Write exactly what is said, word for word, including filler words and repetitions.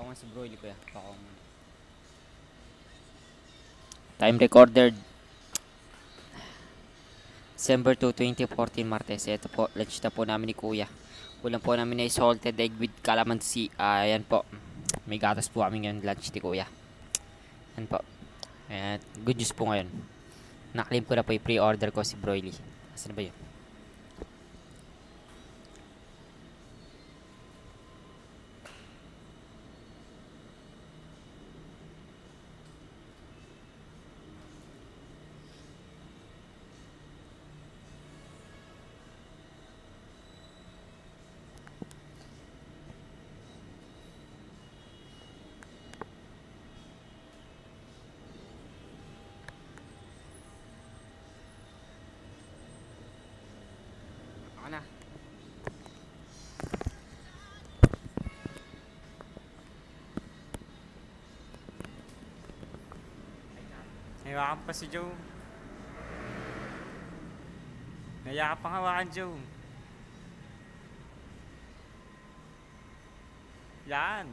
mo si Broly kuya. Pako mo. Time recorded December second, twenty fourteen Martes. Ito po, lunch na po namin ni kuya. Ulam po namin ay salted egg with calamansi. Ayan po. May gatas po kami ngayon lunch ni kuya. Ayan po. Ayan, good news po ngayon. Naklaim ko na po yung pre-order ko si Broly. Asan ba yun? Ako na. Hawakan pa si Joe. Naya ka pang hawakan, Joe. Yan.